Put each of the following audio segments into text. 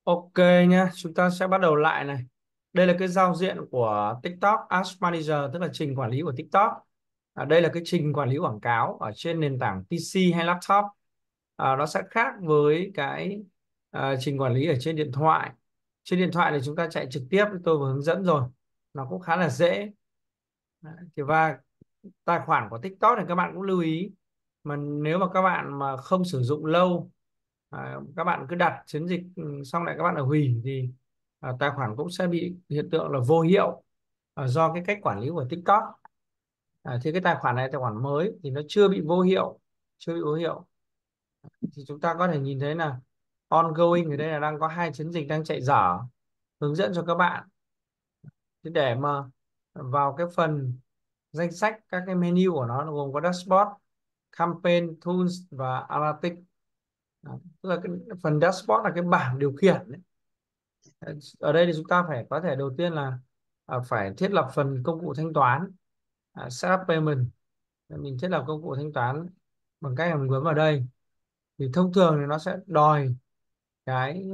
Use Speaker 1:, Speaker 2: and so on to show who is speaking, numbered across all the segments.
Speaker 1: Ok nhé, chúng ta sẽ bắt đầu lại này. Đây là cái giao diện của TikTok Ads Manager, tức là trình quản lý của TikTok. Đây là cái trình quản lý quảng cáo ở trên nền tảng PC hay laptop. Nó sẽ khác với cái trình quản lý ở trên điện thoại. Trên điện thoại thì chúng ta chạy trực tiếp, tôi vừa hướng dẫn rồi. Nó cũng khá là dễ. Và tài khoản của TikTok này các bạn cũng lưu ý, mà nếu mà các bạn mà không sử dụng lâu, các bạn cứ đặt chiến dịch xong lại các bạn ở hủy thì tài khoản cũng sẽ bị hiện tượng là vô hiệu, do cái cách quản lý của TikTok. Thì cái tài khoản này tài khoản mới thì nó chưa bị vô hiệu, chưa bị vô hiệu. Thì chúng ta có thể nhìn thấy là ongoing ở đây là đang có hai chiến dịch đang chạy dở, hướng dẫn cho các bạn. Thế để mà vào cái phần danh sách các cái menu của nó gồm có dashboard, campaign, tools và analytics. Tức là cái phần dashboard là cái bảng điều khiển ấy. Ở đây thì chúng ta phải có thể đầu tiên là phải thiết lập phần công cụ thanh toán, setup payment. Mình thiết lập công cụ thanh toán bằng cách mình bấm vào đây, thì thông thường thì nó sẽ đòi cái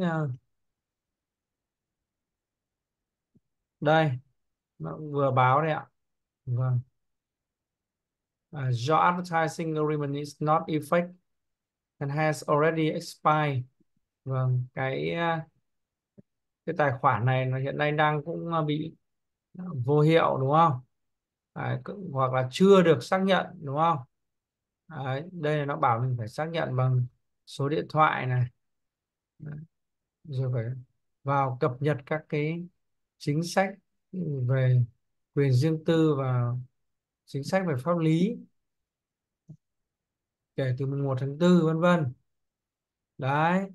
Speaker 1: đây nó vừa báo đây ạ. Vâng. Your advertising agreement is not effect and has already expired. Vâng, cái tài khoản này nó hiện nay đang cũng bị vô hiệu đúng không? Hoặc là chưa được xác nhận đúng không? Đấy, đây là nó bảo mình phải xác nhận bằng số điện thoại này. Đấy, rồi phải vào cập nhật các cái chính sách về quyền riêng tư và chính sách về pháp lý kể từ mùng 1 tháng 4 vân vân. Đấy,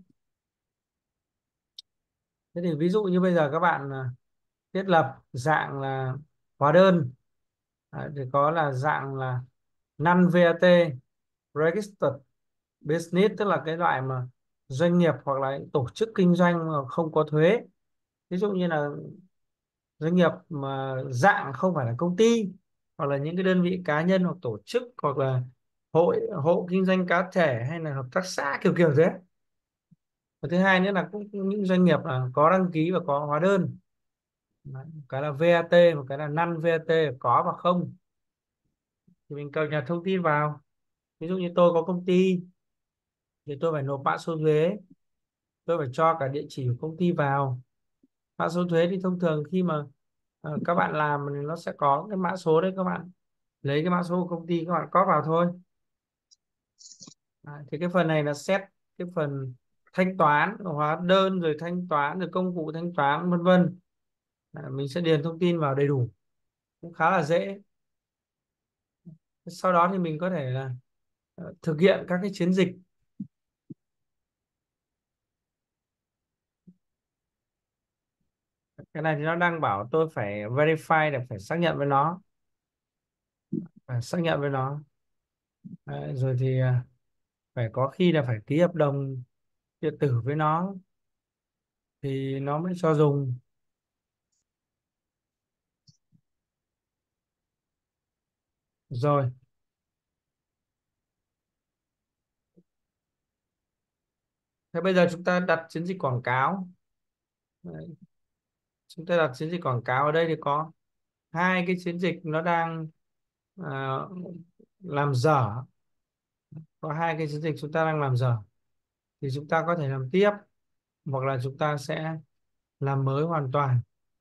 Speaker 1: thế thì ví dụ như bây giờ các bạn thiết lập dạng là hóa đơn. Đấy, thì có là dạng là non VAT registered business, tức là cái loại mà doanh nghiệp hoặc là tổ chức kinh doanh mà không có thuế. Ví dụ như là doanh nghiệp mà dạng không phải là công ty, hoặc là những cái đơn vị cá nhân hoặc tổ chức, hoặc là hộ kinh doanh cá thể hay là hợp tác xã kiểu kiểu thế. Và thứ hai nữa là cũng những doanh nghiệp là có đăng ký và có hóa đơn. Đấy, một cái là VAT, một cái là non VAT, có và không. Thì mình cập nhật thông tin vào. Ví dụ như tôi có công ty thì tôi phải nộp mã số thuế, tôi phải cho cả địa chỉ của công ty vào. Mã số thuế thì thông thường khi mà các bạn làm thì nó sẽ có cái mã số đấy, các bạn lấy cái mã số của công ty các bạn cóp vào thôi. Thì cái phần này là set cái phần thanh toán hóa đơn, rồi thanh toán, rồi công cụ thanh toán vân vân. Mình sẽ điền thông tin vào đầy đủ, cũng khá là dễ. Sau đó thì mình có thể là thực hiện các cái chiến dịch. Cái này thì nó đang bảo tôi phải verify, là phải xác nhận với nó, phải xác nhận với nó. Đấy, rồi thì phải có khi là phải ký hợp đồng điện tử với nó thì nó mới cho dùng. Rồi, thế bây giờ chúng ta đặt chiến dịch quảng cáo. Đấy, chúng ta đặt chiến dịch quảng cáo ở đây thì có hai cái chiến dịch nó đang à, làm dở. Có hai cái chiến dịch chúng ta đang làm dở, thì chúng ta có thể làm tiếp, hoặc là chúng ta sẽ làm mới hoàn toàn.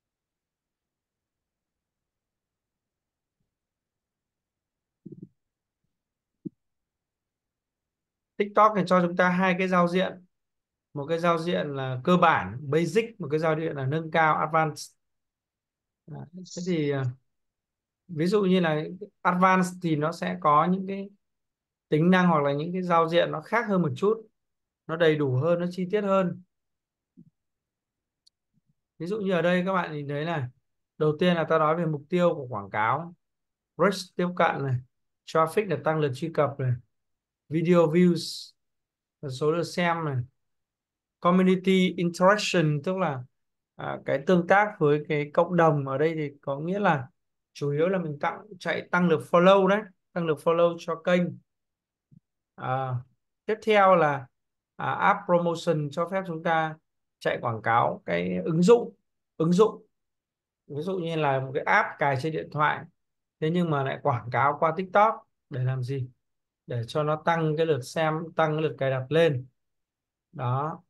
Speaker 1: TikTok thì cho chúng ta hai cái giao diện, một cái giao diện là cơ bản basic, một cái giao diện là nâng cao advanced. Đấy, thế thì ví dụ như là advanced thì nó sẽ có những cái tính năng hoặc là những cái giao diện nó khác hơn một chút, nó đầy đủ hơn, nó chi tiết hơn. Ví dụ như ở đây các bạn nhìn thấy này, đầu tiên là ta nói về mục tiêu của quảng cáo, reach tiếp cận này, traffic là tăng lượt truy cập này, video views là số lượt xem này, community interaction tức là cái tương tác với cái cộng đồng. Ở đây thì có nghĩa là chủ yếu là mình tăng lượt follow đấy, tăng lượt follow cho kênh. à, Tiếp theo là app promotion, cho phép chúng ta chạy quảng cáo cái ứng dụng ví dụ như là một cái app cài trên điện thoại, thế nhưng mà lại quảng cáo qua TikTok để làm gì? Để cho nó tăng cái lượt xem, tăng cái lượt cài đặt lên. Đó.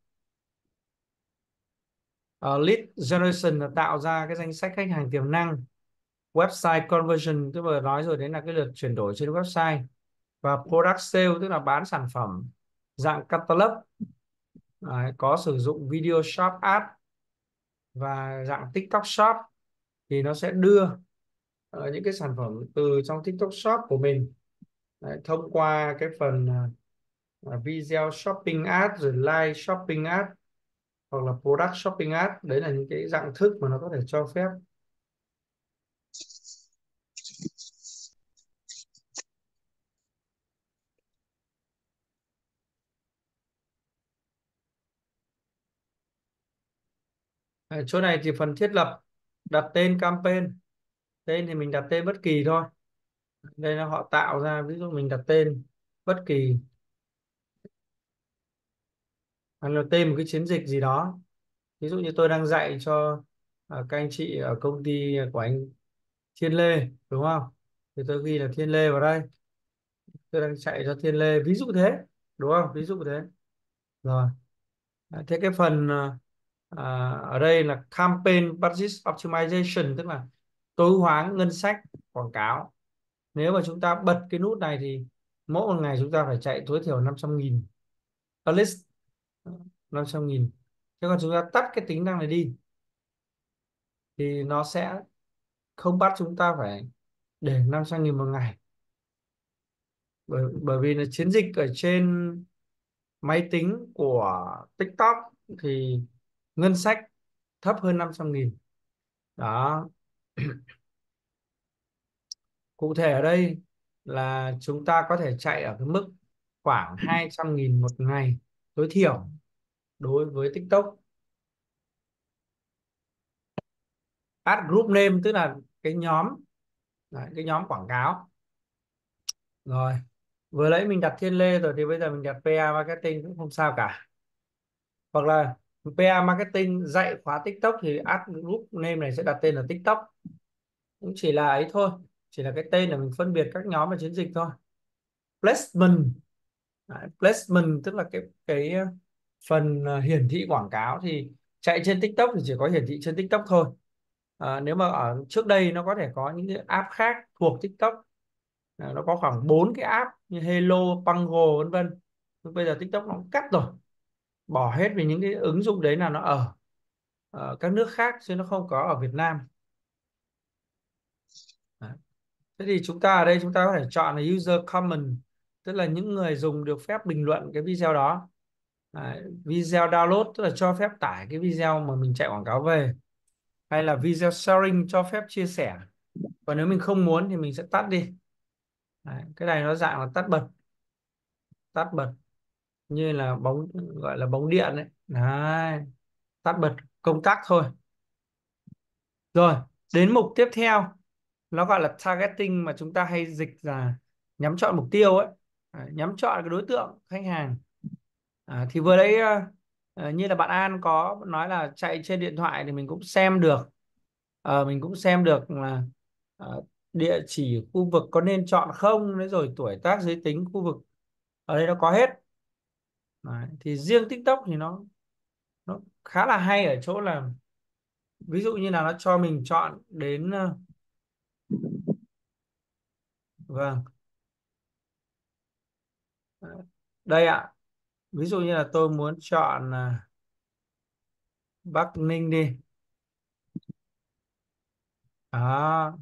Speaker 1: Lead generation là tạo ra cái danh sách khách hàng tiềm năng. Website conversion tôi vừa nói rồi, đấy là cái lượt chuyển đổi trên website. Và product sale tức là bán sản phẩm dạng catalog. Đấy, có sử dụng video shop ad và dạng TikTok shop thì nó sẽ đưa những cái sản phẩm từ trong TikTok shop của mình. Đấy, thông qua cái phần video shopping ad rồi live shopping ad hoặc là product shopping ad. Đấy là những cái dạng thức mà nó có thể cho phép. Chỗ này thì phần thiết lập, đặt tên campaign. Tên thì mình đặt tên bất kỳ thôi. Đây là họ tạo ra, ví dụ mình đặt tên bất kỳ hoặc là tên một cái chiến dịch gì đó. Ví dụ như tôi đang dạy cho các anh chị ở công ty của anh Thiên Lê đúng không, thì tôi ghi là Thiên Lê vào đây, tôi đang chạy cho Thiên Lê, ví dụ thế, đúng không, ví dụ thế. Rồi. Thế cái phần ở đây là campaign budget optimization, tức là tối ưu hóa ngân sách quảng cáo. Nếu mà chúng ta bật cái nút này thì mỗi một ngày chúng ta phải chạy tối thiểu 500.000, at least 500.000. Thế còn chúng ta tắt cái tính năng này đi thì nó sẽ không bắt chúng ta phải để 500.000 một ngày, bởi vì là chiến dịch ở trên máy tính của TikTok thì ngân sách thấp hơn 500.000. Đó. Cụ thể ở đây là chúng ta có thể chạy ở cái mức khoảng 200.000 một ngày tối thiểu đối với TikTok. Ad group name tức là cái nhóm. Đấy, cái nhóm quảng cáo. Rồi, vừa nãy mình đặt Thiên Lê rồi thì bây giờ mình đặt PA marketing cũng không sao cả. Hoặc là PA marketing dạy khóa TikTok thì ad group name này sẽ đặt tên là TikTok. Cũng chỉ là ấy thôi, chỉ là cái tên để mình phân biệt các nhóm và chiến dịch thôi. Placement. Đấy, placement tức là cái phần hiển thị quảng cáo thì chạy trên TikTok thì chỉ có hiển thị trên TikTok thôi. Nếu mà ở trước đây nó có thể có những cái app khác thuộc TikTok. Nó có khoảng 4 cái app như Hello, Pango vân vân. Nhưng bây giờ TikTok nó cũng cắt rồi, bỏ hết vì những cái ứng dụng đấy là nó ở các nước khác chứ nó không có ở Việt Nam. Đấy. Thế thì chúng ta ở đây chúng ta có thể chọn là user comment, tức là những người dùng được phép bình luận cái video đó. Đấy. Video download tức là cho phép tải cái video mà mình chạy quảng cáo về, hay là video sharing cho phép chia sẻ. Và nếu mình không muốn thì mình sẽ tắt đi. Đấy. Cái này nó dạng là tắt bật như là bóng, gọi là bóng điện đấy. Đấy. Tắt bật công tắc thôi. Rồi, đến mục tiếp theo, nó gọi là targeting mà chúng ta hay dịch là nhắm chọn mục tiêu ấy. Đấy, nhắm chọn cái đối tượng khách hàng. Thì vừa đấy như là bạn An có nói là chạy trên điện thoại thì mình cũng xem được. Mình cũng xem được là địa chỉ khu vực có nên chọn không, đấy rồi tuổi tác giới tính khu vực ở đây nó có hết. Đấy, thì riêng TikTok thì nó khá là hay ở chỗ là ví dụ như là nó cho mình chọn đến vâng, đây ạ, ví dụ như là tôi muốn chọn Bắc Ninh đi. Đó.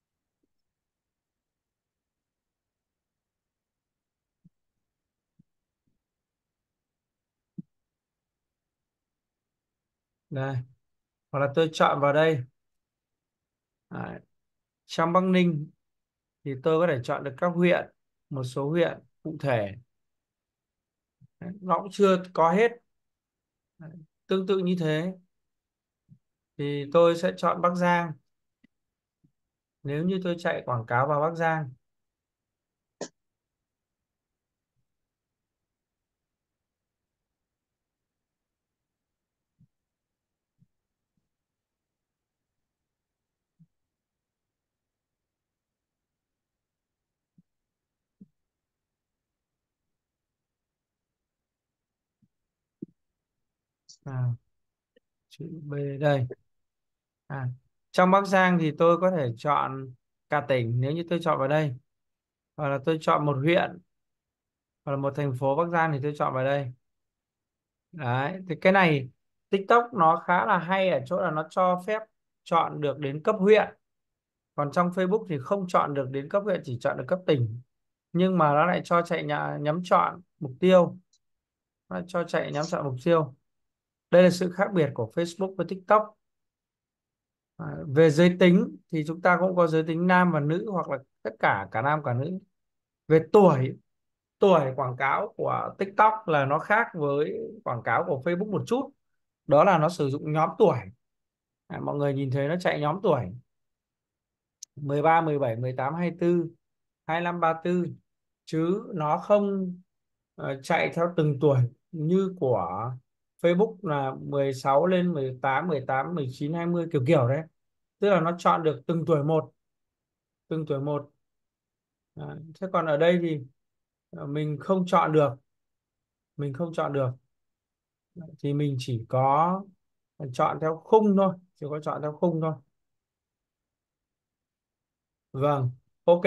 Speaker 1: Đây, hoặc là tôi chọn vào đây. Đấy. Trong Bắc Ninh thì tôi có thể chọn được các huyện, một số huyện cụ thể. Đấy, nó cũng chưa có hết. Đấy. Tương tự như thế thì tôi sẽ chọn Bắc Giang nếu như tôi chạy quảng cáo vào Bắc Giang. à, chữ B đây. à, Trong Bắc Giang thì tôi có thể chọn cả tỉnh nếu như tôi chọn vào đây, hoặc là tôi chọn một huyện hoặc là một thành phố Bắc Giang thì tôi chọn vào đây. Đấy thì cái này TikTok nó khá là hay ở chỗ là nó cho phép chọn được đến cấp huyện, còn trong Facebook thì không chọn được đến cấp huyện, chỉ chọn được cấp tỉnh, nhưng mà nó lại cho chạy nhắm chọn mục tiêu, nó cho chạy nhắm chọn mục tiêu. Đây là sự khác biệt của Facebook với TikTok. Về giới tính thì chúng ta cũng có giới tính nam và nữ, hoặc là tất cả cả nam cả nữ. Về tuổi, tuổi quảng cáo của TikTok là nó khác với quảng cáo của Facebook một chút, đó là nó sử dụng nhóm tuổi. Mọi người nhìn thấy nó chạy nhóm tuổi 13, 17, 18, 24, 25, 34, chứ nó không chạy theo từng tuổi như của Facebook là 16 lên 18, 18, 19, 20 kiểu kiểu đấy. Tức là nó chọn được từng tuổi một, từng tuổi một. Thế còn ở đây thì mình không chọn được, mình không chọn được, thì mình chỉ có chọn theo khung thôi, chỉ có chọn theo khung thôi. Vâng, ok.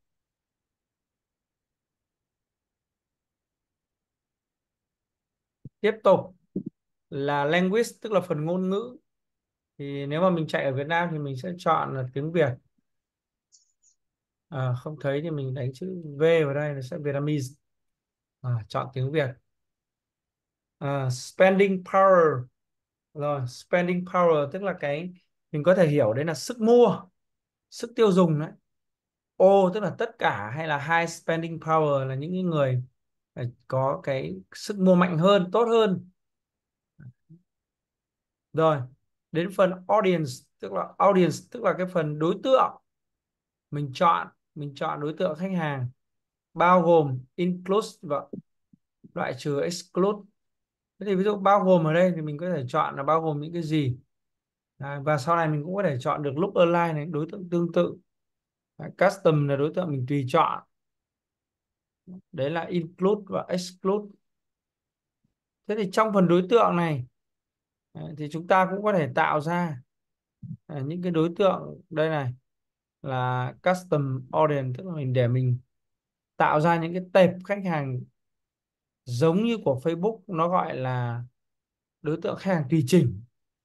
Speaker 1: Tiếp tục là language, tức là phần ngôn ngữ. Thì nếu mà mình chạy ở Việt Nam thì mình sẽ chọn là tiếng Việt. Không thấy thì mình đánh chữ V vào đây, nó sẽ Vietnamese. Chọn tiếng Việt. Spending power. Rồi, spending power tức là cái mình có thể hiểu đấy là sức mua, sức tiêu dùng đấy. O tức là tất cả, hay là high spending power là những cái người có cái sức mua mạnh hơn, tốt hơn. Rồi, đến phần audience tức là cái phần đối tượng. Mình chọn đối tượng khách hàng, bao gồm include và loại trừ exclude. Thế thì ví dụ bao gồm ở đây thì mình có thể chọn là bao gồm những cái gì. Đấy, và sau này mình cũng có thể chọn được lookalike này, đối tượng tương tự. Đấy, custom là đối tượng mình tùy chọn. Đấy là include và exclude. Thế thì trong phần đối tượng này thì chúng ta cũng có thể tạo ra những cái đối tượng đây này, là custom audience, tức là mình để mình tạo ra những cái tệp khách hàng giống như của Facebook, nó gọi là đối tượng khách hàng tùy chỉnh.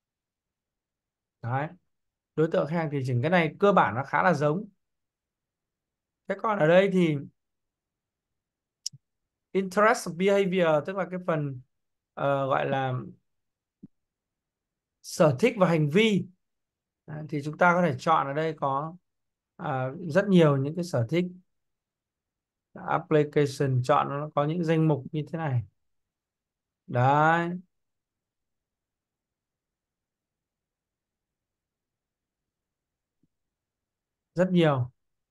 Speaker 1: Đấy, đối tượng khách hàng tùy chỉnh, cái này cơ bản nó khá là giống. Thế còn ở đây thì interest behavior tức là cái phần gọi là sở thích và hành vi. Đấy, thì chúng ta có thể chọn ở đây có rất nhiều những cái sở thích. Application chọn nó có những danh mục như thế này. Đấy, rất nhiều.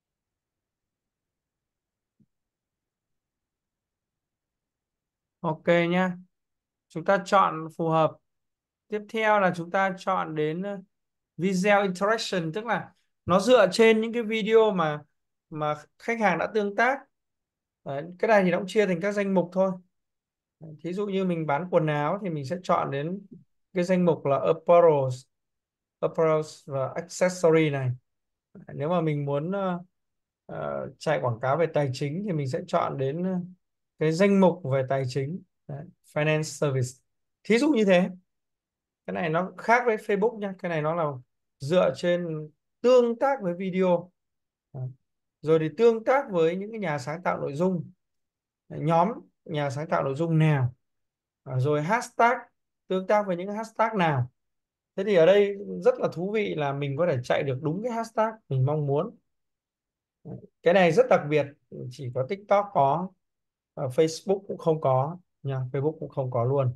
Speaker 1: Ok nhá, chúng ta chọn phù hợp. Tiếp theo là chúng ta chọn đến video interaction, tức là nó dựa trên những cái video mà khách hàng đã tương tác. Đấy, cái này thì nó cũng chia thành các danh mục thôi. Thí dụ như mình bán quần áo thì mình sẽ chọn đến cái danh mục là apparels và accessory này. Nếu mà mình muốn chạy quảng cáo về tài chính thì mình sẽ chọn đến cái danh mục về tài chính. Đấy, finance service. Thí dụ như thế. Cái này nó khác với Facebook nha, cái này nó là dựa trên tương tác với video. Đấy. Rồi thì tương tác với những cái nhà sáng tạo nội dung. Đấy, nhóm nhà sáng tạo nội dung nào. Rồi hashtag, tương tác với những hashtag nào. Thế thì ở đây rất là thú vị là mình có thể chạy được đúng cái hashtag mình mong muốn. Cái này rất đặc biệt, chỉ có TikTok có, Facebook cũng không có nha, Facebook cũng không có luôn.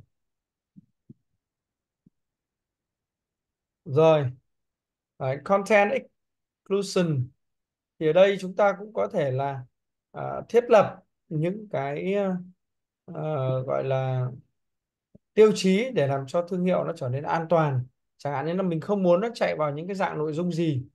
Speaker 1: Rồi, đấy, content exclusion thì ở đây chúng ta cũng có thể là thiết lập những cái gọi là tiêu chí để làm cho thương hiệu nó trở nên an toàn. Chẳng hạn như là mình không muốn nó chạy vào những cái dạng nội dung gì,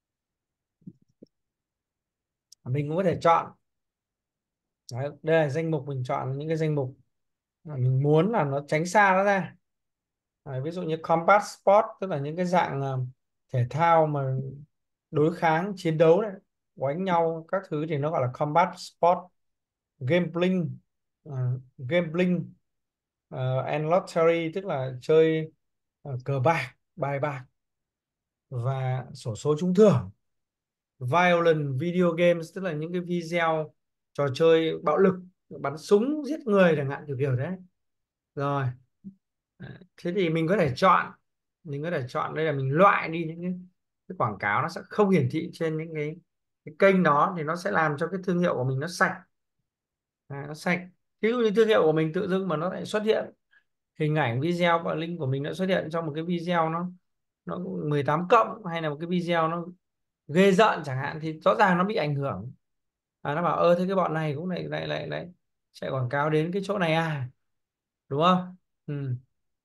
Speaker 1: mình cũng có thể chọn. Đấy, đây là danh mục, mình chọn những cái danh mục mà mình muốn là nó tránh xa nó ra. Đấy, ví dụ như combat sport tức là những cái dạng thể thao mà đối kháng chiến đấu đấy, đánh nhau các thứ thì nó gọi là combat sport. Gambling, gambling and lottery tức là chơi cờ bạc, bài bạc và xổ số trúng thưởng. Violent video games tức là những cái video trò chơi bạo lực, bắn súng giết người chẳng hạn, kiểu kiểu đấy. Rồi, thế thì mình có thể chọn đây là mình loại đi những cái quảng cáo nó sẽ không hiển thị trên những cái kênh đó, thì nó sẽ làm cho cái thương hiệu của mình nó sạch. Nó sạch. Ví dụ như thương hiệu của mình tự dưng mà nó lại xuất hiện hình ảnh video và link của mình đã xuất hiện trong một cái video nó 18 cộng, hay là một cái video nó ghê rợn chẳng hạn, thì rõ ràng nó bị ảnh hưởng. Nó bảo thế cái bọn này cũng lại chạy quảng cáo đến cái chỗ này à, đúng không? Ừ.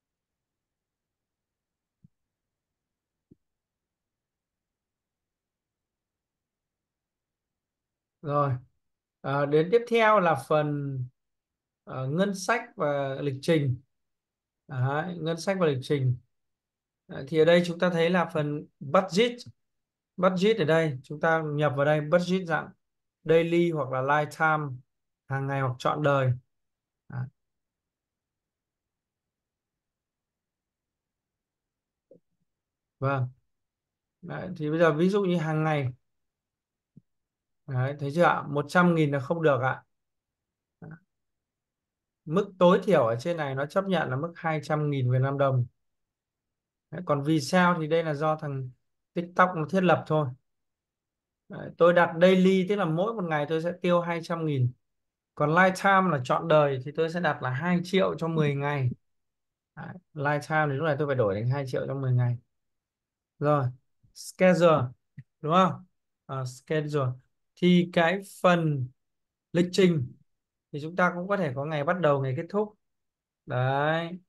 Speaker 1: Rồi, đến tiếp theo là phần ngân sách và lịch trình. Đấy, ngân sách và lịch trình. Thì ở đây chúng ta thấy là phần budget. Budget ở đây chúng ta nhập vào đây budget dạng daily hoặc là lifetime, hàng ngày hoặc trọn đời. Đấy, vâng. Đấy, thì bây giờ ví dụ như hàng ngày. Đấy, thấy chưa ạ? 100.000 là không được ạ. Mức tối thiểu ở trên này nó chấp nhận là mức 200.000 Việt Nam đồng. Đấy, còn vì sao thì đây là do thằng TikTok nó thiết lập thôi. Đấy, tôi đặt daily tức là mỗi một ngày tôi sẽ tiêu 200.000. Còn lifetime là trọn đời thì tôi sẽ đặt là 2 triệu cho 10 ngày. Đấy, lifetime thì lúc này tôi phải đổi thành 2 triệu cho 10 ngày. Rồi, schedule, đúng không? Schedule. Thì cái phần lịch trình thì chúng ta cũng có thể có ngày bắt đầu, ngày kết thúc. Đấy.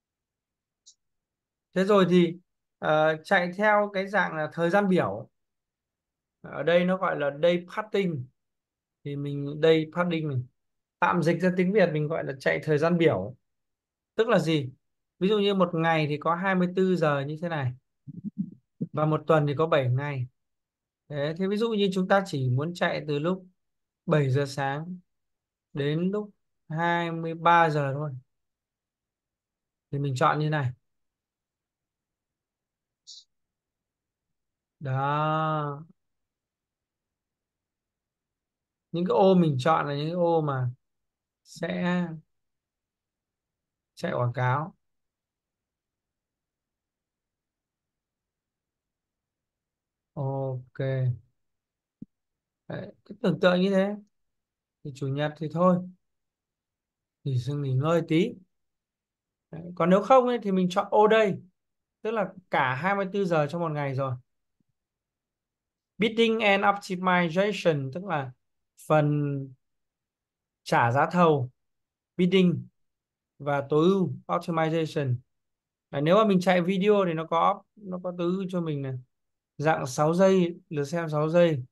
Speaker 1: Thế rồi thì chạy theo cái dạng là thời gian biểu. Ở đây nó gọi là day parting. Thì mình day parting, mình tạm dịch ra tiếng Việt mình gọi là chạy thời gian biểu. Tức là gì? Ví dụ như một ngày thì có 24 giờ như thế này, và một tuần thì có 7 ngày. Thế ví dụ như chúng ta chỉ muốn chạy từ lúc 7 giờ sáng đến lúc 23 giờ thôi, thì mình chọn như này. Đó, những cái ô mình chọn là những cái ô mà sẽ chạy quảng cáo. Ok. Đấy, cứ tưởng tượng như thế. Thì chủ nhật thì thôi, thì xin nghỉ ngơi tí. Đấy, còn nếu không ấy, thì mình chọn all day, tức là cả 24 giờ trong một ngày rồi. Bidding and optimization tức là phần trả giá thầu, bidding, và tối ưu optimization. Đấy, nếu mà mình chạy video thì nó có tối ưu cho mình này, dạng 6 giây, lượt xem 6 giây.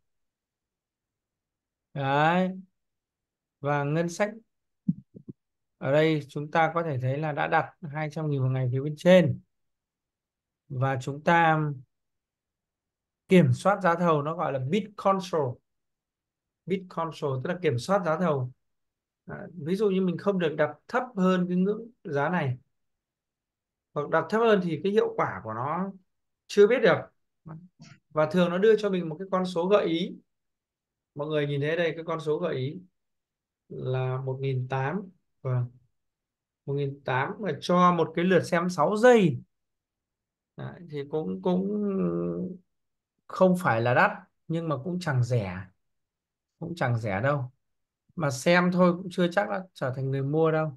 Speaker 1: Đấy, và ngân sách ở đây chúng ta có thể thấy là đã đặt 200.000 một ngày phía bên trên, và chúng ta kiểm soát giá thầu, nó gọi là bid control. Bid control tức là kiểm soát giá thầu. Ví dụ như mình không được đặt thấp hơn cái ngưỡng giá này, hoặc đặt thấp hơn thì cái hiệu quả của nó chưa biết được, và thường nó đưa cho mình một cái con số gợi ý. Mọi người nhìn thấy đây, cái con số gợi ý là 1.800, và 1.800 mà cho một cái lượt xem 6 giây. Đấy, thì cũng cũng không phải là đắt, nhưng mà cũng chẳng rẻ, cũng chẳng rẻ đâu. Mà xem thôi cũng chưa chắc đã trở thành người mua đâu.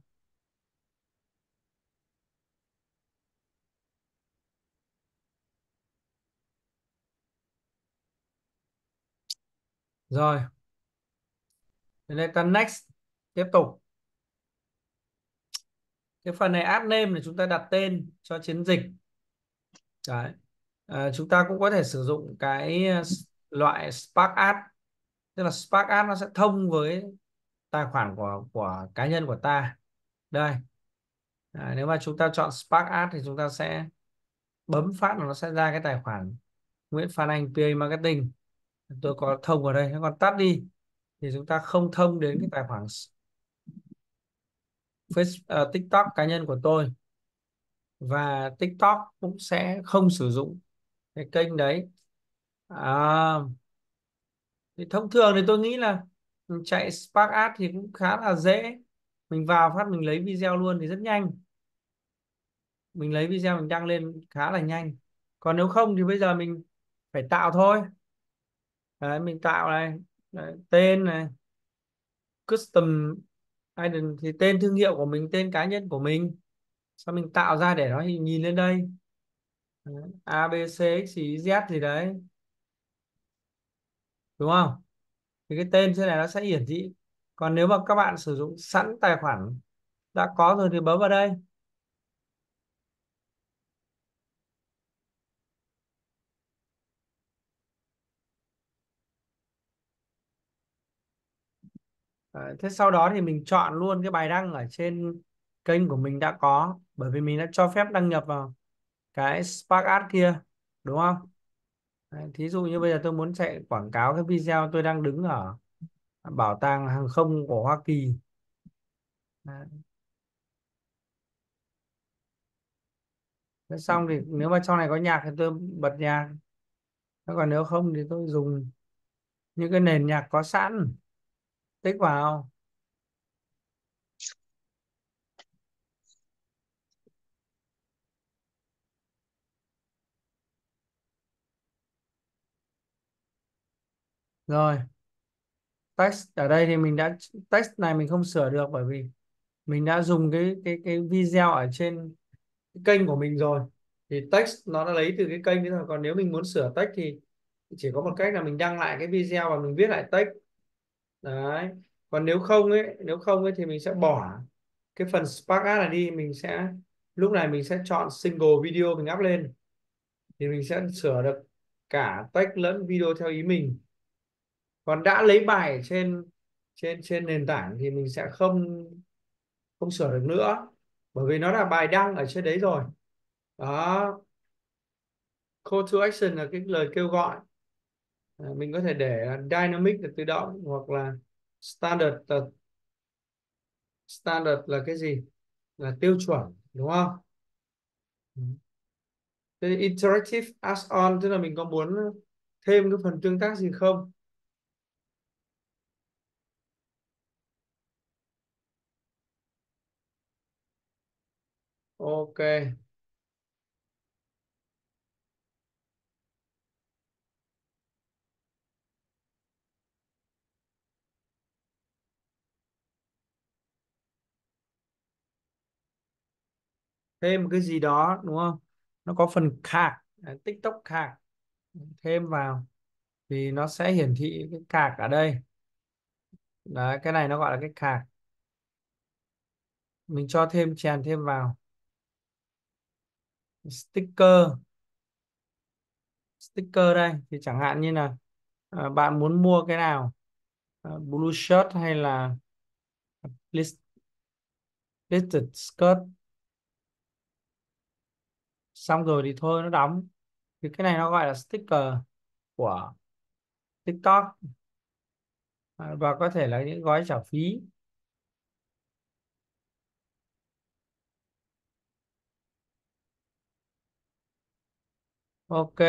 Speaker 1: Rồi, đến đây ta next, tiếp tục. Cái phần này ad name là chúng ta đặt tên cho chiến dịch. Đấy. Chúng ta cũng có thể sử dụng cái loại Spark Ad, tức là Spark Ad nó sẽ thông với tài khoản của cá nhân của ta. Đây, Nếu mà chúng ta chọn Spark Ads thì chúng ta sẽ bấm phát là nó sẽ ra cái tài khoản Nguyễn Phan Anh PA Marketing. Tôi có thông vào đây, còn tắt đi thì chúng ta không thông đến cái tài khoản TikTok cá nhân của tôi, và TikTok cũng sẽ không sử dụng cái kênh đấy. à, thì thông thường thì tôi nghĩ là mình chạy Spark Ads thì cũng khá là dễ. Mình vào phát mình lấy video luôn thì rất nhanh, mình lấy video mình đăng lên khá là nhanh. Còn nếu không thì bây giờ mình phải tạo thôi. Đấy, mình tạo này. Đấy, tên này, custom ident thì tên thương hiệu của mình, tên cá nhân của mình, sau mình tạo ra để nó nhìn lên đây. Đấy, A B C X Y Z gì đấy, đúng không? Thì cái tên trên này nó sẽ hiển thị. Còn nếu mà các bạn sử dụng sẵn tài khoản đã có rồi thì bấm vào đây. Đấy, thế sau đó thì mình chọn luôn cái bài đăng ở trên kênh của mình đã có, bởi vì mình đã cho phép đăng nhập vào cái Spark Ads kia, đúng không? Đấy, thí dụ như bây giờ tôi muốn chạy quảng cáo cái video tôi đang đứng ở bảo tàng hàng không của Hoa Kỳ. Đấy. Thế xong thì nếu mà trong này có nhạc thì tôi bật nhạc. Thế còn nếu không thì tôi dùng những cái nền nhạc có sẵn, tích vào. Rồi, text ở đây thì mình đã, text này mình không sửa được bởi vì mình đã dùng cái video ở trên cái kênh của mình rồi, thì text nó đã lấy từ cái kênh đấy rồi. Còn nếu mình muốn sửa text thì chỉ có một cách là mình đăng lại cái video và mình viết lại text. Đấy. Còn nếu không ấy thì mình sẽ bỏ cái phần Spark Ads này đi. Mình sẽ lúc này mình sẽ chọn single video mình up lên, thì mình sẽ sửa được cả text lẫn video theo ý mình. Còn đã lấy bài ở trên trên trên nền tảng thì mình sẽ không không sửa được nữa, bởi vì nó là bài đăng ở trên đấy rồi. Đó, call to action là cái lời kêu gọi. Mình có thể để dynamic là tự động, hoặc là standard standard là cái gì, là tiêu chuẩn, đúng không? Ừ. Thế interactive add-on tức là mình có muốn thêm cái phần tương tác gì không. Ok, thêm một cái gì đó đúng không, nó có phần card, TikTok card, thêm vào thì nó sẽ hiển thị cái card ở đây. Đấy, cái này nó gọi là cái card, mình cho thêm, chèn thêm vào. Sticker, sticker đây thì chẳng hạn như là bạn muốn mua cái nào, blue shirt hay là listed skirt, xong rồi thì thôi nó đóng. Thì cái này nó gọi là sticker của TikTok. Và có thể là những gói trả phí. Ok,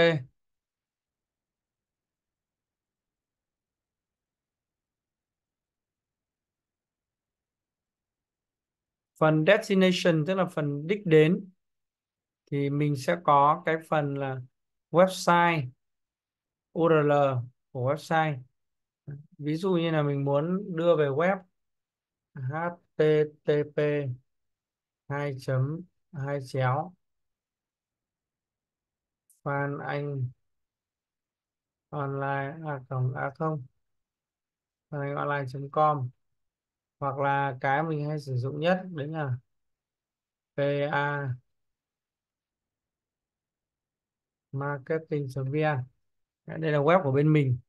Speaker 1: phần destination tức là phần đích đến thì mình sẽ có cái phần là website, URL của website. Ví dụ như là mình muốn đưa về web http 2 Phan Anh online không, Phan Anh online.com, hoặc là cái mình hay sử dụng nhất đấy là pa marketing.vn. Đây là web của bên mình,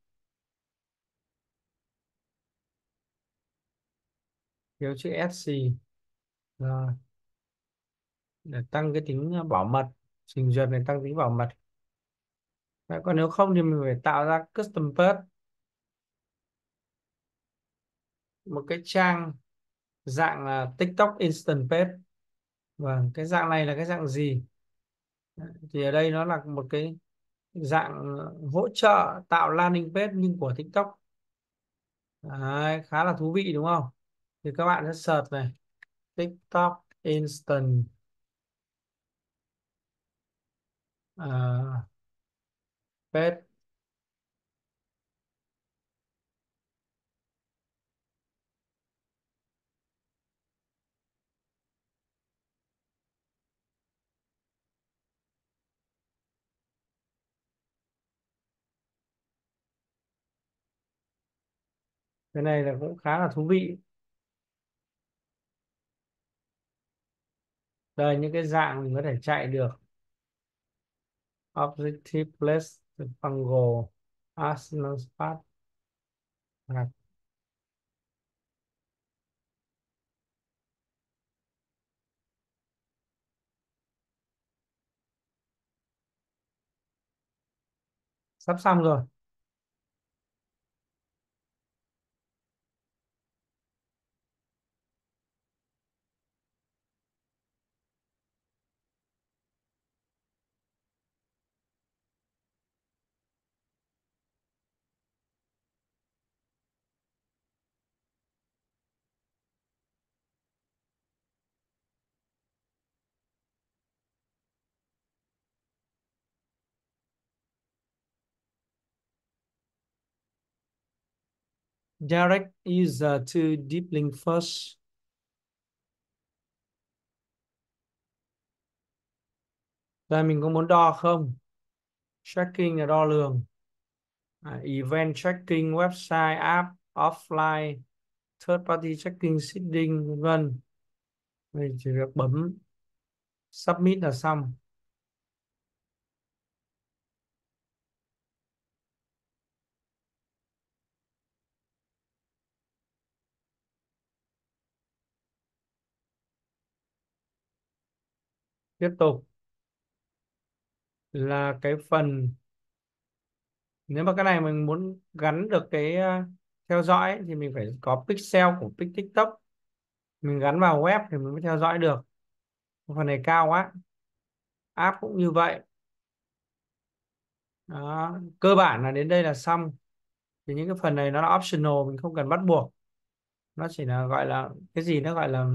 Speaker 1: thiếu chữ SC. Rồi, để tăng cái tính bảo mật, trình duyệt để tăng tính bảo mật. Đấy, còn nếu không thì mình phải tạo ra custom page, một cái trang dạng là TikTok Instant Page. Vâng, cái dạng này là cái dạng gì? Thì ở đây nó là một cái dạng hỗ trợ tạo landing page nhưng của TikTok. Đấy, khá là thú vị đúng không? Thì các bạn sẽ search này, TikTok Instant uh, Page. Cái này là cũng khá là thú vị. Đây những cái dạng mình có thể chạy được: Objective Place, Fungal, Arsenal Spot. À, sắp xong rồi. Direct user to deep link first. Đây mình có muốn đo không? Tracking là đo lường. Event tracking, website, app, offline, third party tracking, seeding, vân vân. Mình chỉ việc bấm submit là xong. Tiếp tục là cái phần, nếu mà cái này mình muốn gắn được cái theo dõi ấy, thì mình phải có pixel của TikTok, mình gắn vào web thì mình mới theo dõi được. Phần này cao quá. App cũng như vậy. Đó. Cơ bản là đến đây là xong. Thì những cái phần này nó là optional, mình không cần bắt buộc. Nó chỉ là gọi là cái gì, nó gọi là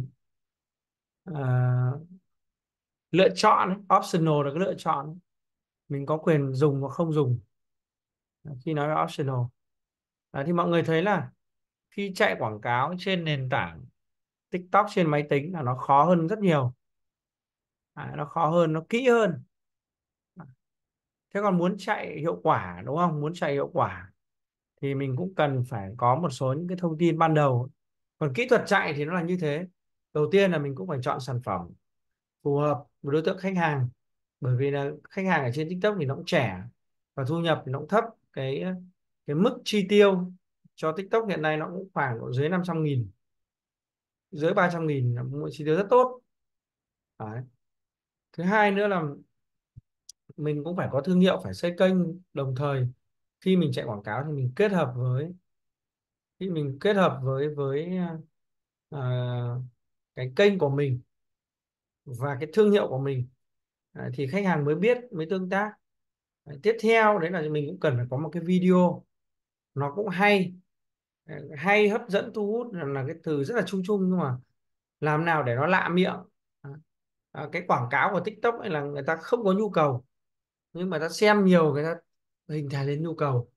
Speaker 1: à, lựa chọn ấy. Optional là cái lựa chọn, mình có quyền dùng hoặc không dùng khi nói về optional. Đấy, thì mọi người thấy là khi chạy quảng cáo trên nền tảng TikTok trên máy tính là nó khó hơn rất nhiều. Đấy, nó khó hơn, nó kỹ hơn. Thế còn muốn chạy hiệu quả đúng không, muốn chạy hiệu quả thì mình cũng cần phải có một số những cái thông tin ban đầu. Còn kỹ thuật chạy thì nó là như thế. Đầu tiên là mình cũng phải chọn sản phẩm phù hợp với đối tượng khách hàng, bởi vì là khách hàng ở trên TikTok thì nó cũng trẻ và thu nhập thì nó cũng thấp. Cái mức chi tiêu cho TikTok hiện nay nó cũng khoảng độ dưới 500.000, dưới 300.000 là một chi tiêu rất tốt. Đấy. Thứ hai nữa là mình cũng phải có thương hiệu, phải xây kênh. Đồng thời khi mình chạy quảng cáo thì mình kết hợp với, khi mình kết hợp với à, cái kênh của mình và cái thương hiệu của mình. Đấy, thì khách hàng mới biết, mới tương tác. Đấy, tiếp theo đấy là mình cũng cần phải có một cái video nó cũng hay. Đấy, hay hấp dẫn thu hút là cái từ rất là chung chung, nhưng mà làm nào để nó lạ miệng. Đấy. Cái quảng cáo của TikTok ấy là người ta không có nhu cầu, nhưng mà ta xem nhiều, người ta hình thành lên nhu cầu.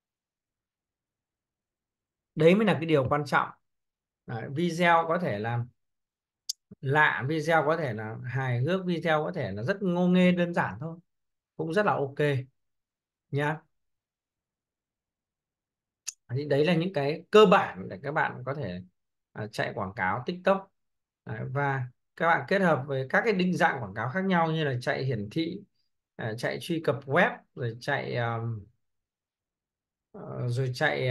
Speaker 1: Đấy mới là cái điều quan trọng. Đấy, video có thể là lạ, video có thể là hài hước, video có thể là rất ngô nghê đơn giản thôi, cũng rất là ok nhá. Thì đấy là những cái cơ bản để các bạn có thể chạy quảng cáo TikTok. Đấy, và các bạn kết hợp với các cái định dạng quảng cáo khác nhau như là chạy hiển thị, chạy truy cập web, rồi chạy rồi chạy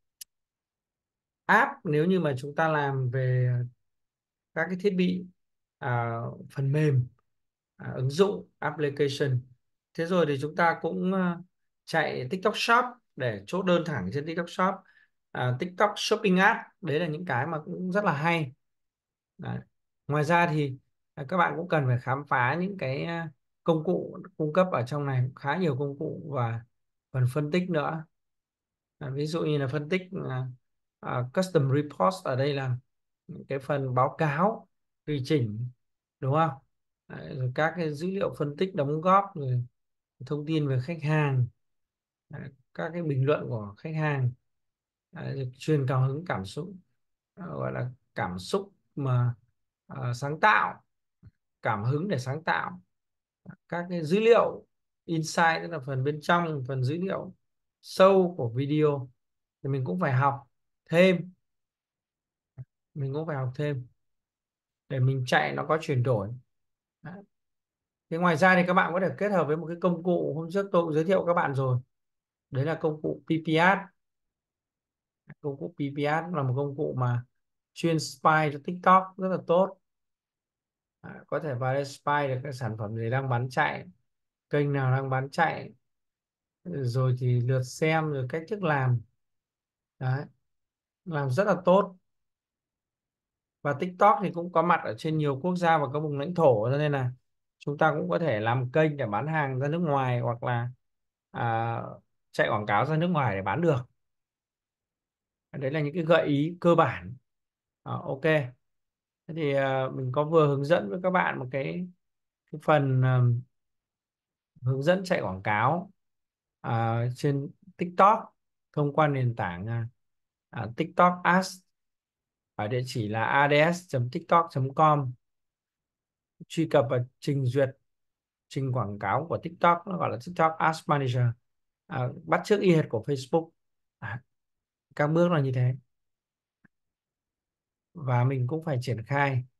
Speaker 1: app nếu như mà chúng ta làm về các cái thiết bị phần mềm, ứng dụng application. Thế rồi thì chúng ta cũng chạy TikTok Shop để chốt đơn thẳng trên TikTok Shop, TikTok Shopping Ads. Đấy là những cái mà cũng rất là hay. Đấy. Ngoài ra thì các bạn cũng cần phải khám phá những cái công cụ cung cấp ở trong này, khá nhiều công cụ và phần phân tích nữa. Ví dụ như là phân tích custom report, ở đây là những cái phần báo cáo tùy chỉnh, đúng không? Đấy, rồi các cái dữ liệu phân tích đóng góp, rồi thông tin về khách hàng. Đấy, các cái bình luận của khách hàng. Đấy, rồi truyền cảm hứng cảm xúc, gọi là cảm xúc mà sáng tạo, cảm hứng để sáng tạo. Các cái dữ liệu insight, tức là phần bên trong, phần dữ liệu sâu của video thì mình cũng phải học thêm, mình cũng phải học thêm để mình chạy nó có chuyển đổi. Đấy. Thế ngoài ra thì các bạn có thể kết hợp với một cái công cụ hôm trước tôi cũng giới thiệu các bạn rồi, đấy là công cụ PPS. Công cụ PPS là một công cụ mà chuyên spy cho TikTok, rất là tốt. Có thể vào đây spy được các sản phẩm gì đang bán chạy, kênh nào đang bán chạy, rồi thì lượt xem, rồi cách thức làm. Đấy, làm rất là tốt. Và TikTok thì cũng có mặt ở trên nhiều quốc gia và các vùng lãnh thổ, cho nên là chúng ta cũng có thể làm kênh để bán hàng ra nước ngoài, hoặc là à, chạy quảng cáo ra nước ngoài để bán được. Đấy là những cái gợi ý cơ bản. Ok. Thế thì mình có vừa hướng dẫn với các bạn một cái phần hướng dẫn chạy quảng cáo trên TikTok thông qua nền tảng TikTok Ads ở địa chỉ là ads.tiktok.com. Truy cập và trình duyệt trình quảng cáo của TikTok, nó gọi là TikTok Ads Manager, bắt chước y hệt của Facebook. Các bước là như thế và mình cũng phải triển khai.